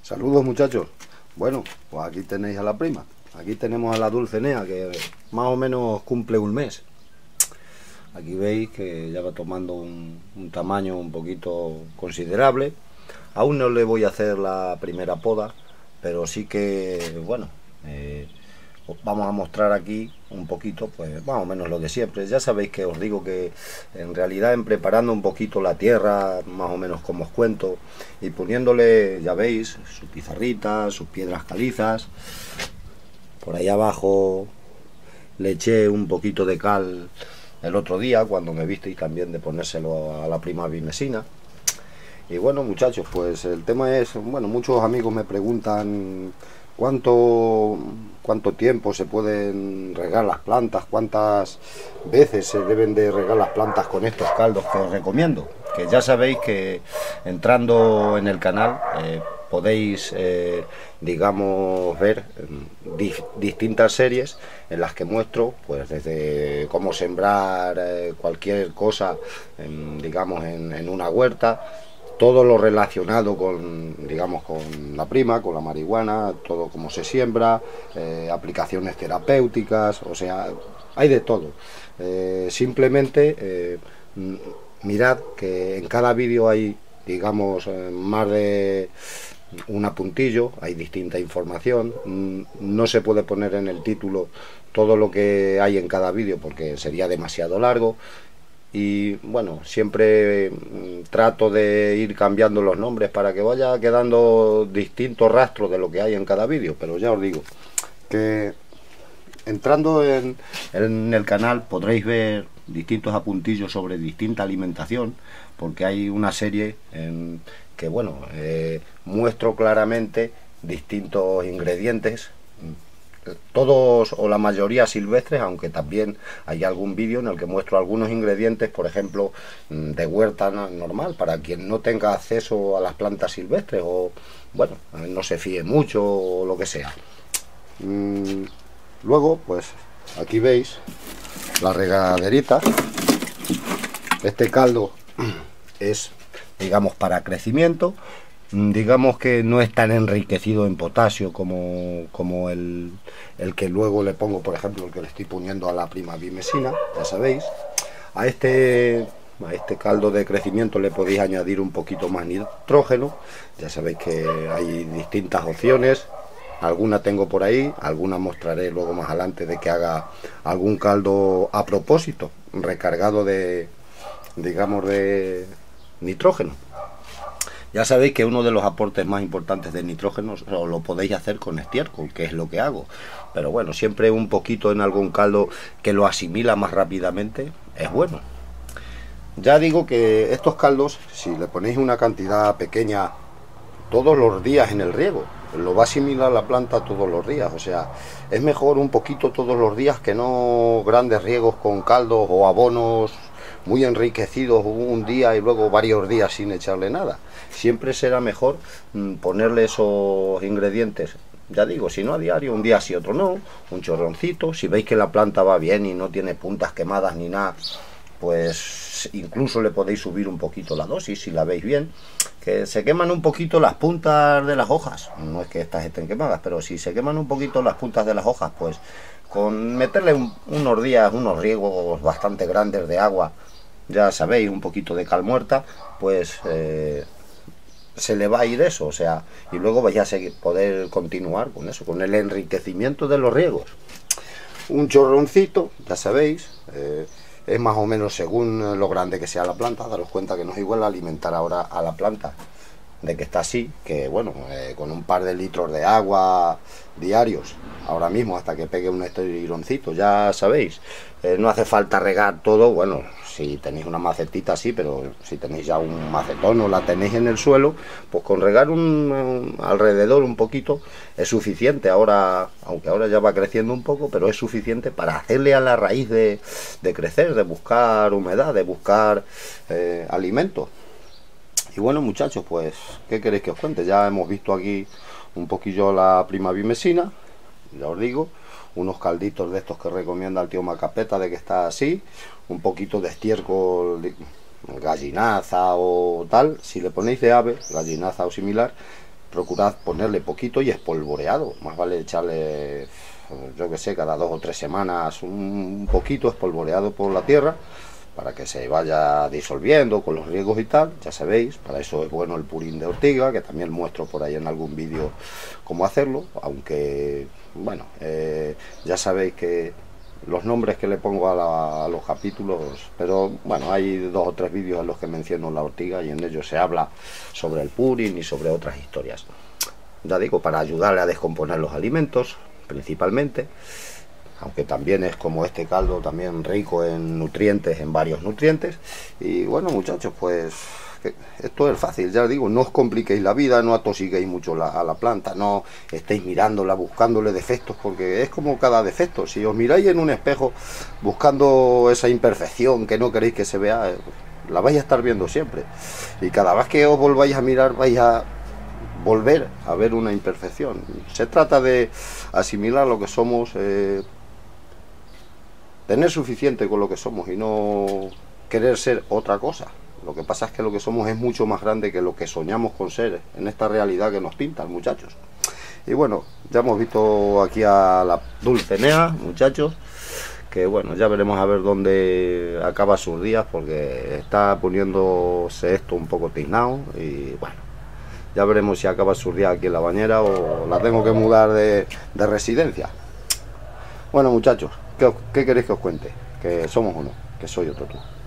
Saludos, muchachos. Bueno, pues aquí tenéis a la prima. Aquí tenemos a la Dulcenea, que más o menos cumple un mes. Aquí veis que ya va tomando un tamaño un poquito considerable. Aún no le voy a hacer la primera poda, pero sí que, bueno, os vamos a mostrar aquí un poquito, pues más o menos lo de siempre. Ya sabéis que os digo que en realidad en preparando un poquito la tierra, más o menos como os cuento, y poniéndole, ya veis, su pizarrita, sus piedras calizas. Por ahí abajo le eché un poquito de cal el otro día, cuando me visteis también de ponérselo a la prima Bimesina. Y bueno, muchachos, pues el tema es, bueno, muchos amigos me preguntan cuánto tiempo se pueden regar las plantas, cuántas veces se deben de regar las plantas con estos caldos que os recomiendo. Que ya sabéis que entrando en el canal podéis, digamos, ver distintas series en las que muestro, pues desde cómo sembrar cualquier cosa, digamos, en una huerta, todo lo relacionado con, digamos, con la prima, con la marihuana, todo cómo se siembra, aplicaciones terapéuticas, o sea, hay de todo. Simplemente mirad que en cada vídeo hay, digamos, más de un apuntillo, hay distinta información. No se puede poner en el título todo lo que hay en cada vídeo porque sería demasiado largo. Y bueno, siempre trato de ir cambiando los nombres para que vaya quedando distintos rastros de lo que hay en cada vídeo. Pero ya os digo que entrando en el canal podréis ver distintos apuntillos sobre distinta alimentación, porque hay una serie en que, bueno, muestro claramente distintos ingredientes, todos o la mayoría silvestres, aunque también hay algún vídeo en el que muestro algunos ingredientes, por ejemplo, de huerta normal, para quien no tenga acceso a las plantas silvestres o, bueno, no se fíe mucho o lo que sea. Luego, pues aquí veis la regaderita. Este caldo es, digamos, para crecimiento. Digamos que no es tan enriquecido en potasio como el que luego le pongo, por ejemplo, el que le estoy poniendo a la prima Bimesina, ya sabéis. A este caldo de crecimiento le podéis añadir un poquito más nitrógeno. Ya sabéis que hay distintas opciones. Alguna tengo por ahí, alguna mostraré luego más adelante de que haga algún caldo a propósito, recargado de, digamos, de nitrógeno. Ya sabéis que uno de los aportes más importantes de nitrógeno lo podéis hacer con estiércol, que es lo que hago. Pero bueno, siempre un poquito en algún caldo que lo asimila más rápidamente es bueno. Ya digo que estos caldos, si le ponéis una cantidad pequeña todos los días en el riego, lo va a asimilar la planta todos los días. O sea, es mejor un poquito todos los días que no grandes riegos con caldos o abonos muy enriquecidos un día y luego varios días sin echarle nada. Siempre será mejor ponerle esos ingredientes, ya digo, si no a diario, un día sí, otro no, un chorroncito. Si veis que la planta va bien y no tiene puntas quemadas ni nada, pues incluso le podéis subir un poquito la dosis si la veis bien. Que se queman un poquito las puntas de las hojas, no es que estas estén quemadas, pero si se queman un poquito las puntas de las hojas, pues con meterle unos días, unos riegos bastante grandes de agua, ya sabéis, un poquito de cal muerta, pues se le va a ir eso, o sea, y luego vais a poder continuar con eso, con el enriquecimiento de los riegos. Un chorroncito, ya sabéis, es más o menos según lo grande que sea la planta. Daros cuenta que no es igual alimentar ahora a la planta de que está así, que bueno, con un par de litros de agua diarios, ahora mismo hasta que pegue un estironcito, ya sabéis. No hace falta regar todo, bueno, si tenéis una macetita sí, pero si tenéis ya un macetón o la tenéis en el suelo, pues con regar alrededor un poquito es suficiente. Ahora, aunque ahora ya va creciendo un poco, pero es suficiente para hacerle a la raíz de crecer, de buscar humedad, de buscar alimento. Y bueno, muchachos, pues, ¿qué queréis que os cuente? Ya hemos visto aquí un poquillo la prima Bimesina, ya os digo, unos calditos de estos que recomienda el tío Macapeta, de que está así, un poquito de estiércol, gallinaza o tal. Si le ponéis de ave, gallinaza o similar, procurad ponerle poquito y espolvoreado. Más vale echarle, yo que sé, cada 2 o 3 semanas un poquito espolvoreado por la tierra, para que se vaya disolviendo con los riegos y tal. Ya sabéis, para eso es bueno el purín de ortiga, que también muestro por ahí en algún vídeo cómo hacerlo, aunque bueno, ya sabéis que los nombres que le pongo a los capítulos, pero bueno, hay 2 o 3 vídeos en los que menciono la ortiga y en ellos se habla sobre el purín y sobre otras historias. Ya digo, para ayudarle a descomponer los alimentos principalmente, aunque también es como este caldo, también rico en nutrientes, en varios nutrientes. Y bueno, muchachos, pues esto es fácil, ya digo, no os compliquéis la vida, no atosiquéis mucho a la planta, no estéis mirándola, buscándole defectos, porque es como cada defecto. Si os miráis en un espejo buscando esa imperfección que no queréis que se vea, la vais a estar viendo siempre. Y cada vez que os volváis a mirar, vais a volver a ver una imperfección. Se trata de asimilar lo que somos, tener suficiente con lo que somos y no querer ser otra cosa. Lo que pasa es que lo que somos es mucho más grande que lo que soñamos con ser en esta realidad que nos pintan, muchachos. Y bueno, ya hemos visto aquí a la Dulcenea, muchachos, que bueno, ya veremos a ver dónde acaba sus días, porque está poniéndose esto un poco tiznado. Y bueno, ya veremos si acaba sus días aquí en la bañera o la tengo que mudar de residencia. Bueno, muchachos, ¿qué queréis que os cuente? Que somos uno, que soy otro tú.